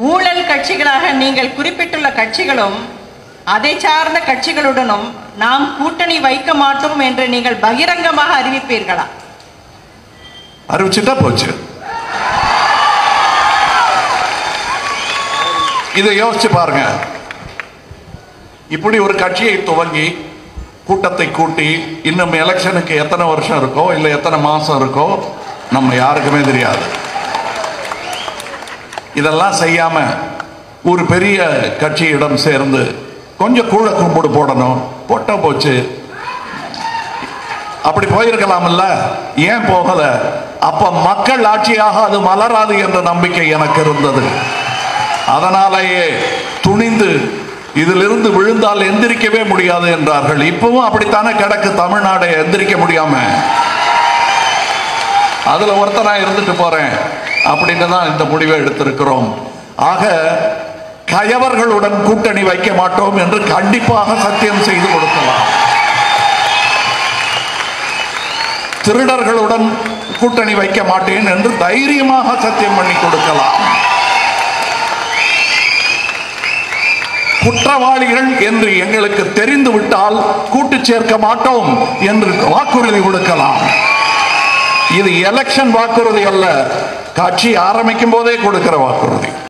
ஊழல் கட்சிகளாக நீங்கள் குறிப்பிட்டுள்ள கட்சிகளும் அதை சார்ந்த கட்சிகளுடனும் நாம் கூட்டணி வைக்க மாட்டோம் என்று நீங்கள் பகிரங்கமாக அறிவிப்பீர்களா? அறிவிச்சுட்டா போச்சு. இதை யோசிச்சு பாருங்க. இப்படி ஒரு கட்சியை துவங்கி கூட்டத்தை கூட்டி இன்னும் எலெக்ஷனுக்கு எத்தனை வருஷம் இருக்கோ இல்லை எத்தனை மாசம் இருக்கோ நம்ம யாருக்குமே தெரியாது. இதெல்லாம் செய்யாம ஒரு பெரிய கட்சியிடம் சேர்ந்து கொஞ்சம் கூழ கும்பிடு போடணும், போட்ட போச்சு. அப்படி போயிருக்கலாம்ல, ஏன் போகல? அப்ப மக்கள் ஆட்சியாக அது மலராது என்ற நம்பிக்கை எனக்கு இருந்தது. அதனாலேயே துணிந்து இதிலிருந்து விழுந்தால் எந்திரிக்கவே முடியாது என்றார்கள். இப்பவும் அப்படித்தானே கிடக்கு தமிழ்நாடு, எந்திரிக்க முடியாம. அதுல ஒருத்தனா இருந்துட்டு போறேன் அப்படின்னு தான் இந்த முடிவை எடுத்திருக்கிறோம். ஆக கயவர்களுடன் கூட்டணி வைக்க மாட்டோம் என்று கண்டிப்பாக சத்தியம் செய்து கொடுக்கலாம். திருடர்களுடன் கூட்டணி வைக்க மாட்டேன் என்று தைரியமாக சத்தியம் பண்ணி கொடுக்கலாம். குற்றவாளிகள் என்று எங்களுக்கு தெரிந்து விட்டால் கூட்டு சேர்க்க மாட்டோம் என்று வாக்குறுதி கொடுக்கலாம். இது எலெக்ஷன் வாக்குறுதி அல்ல, கட்சி ஆரம்பிக்கும் போதே கொடுக்கிற வாக்குறுதி.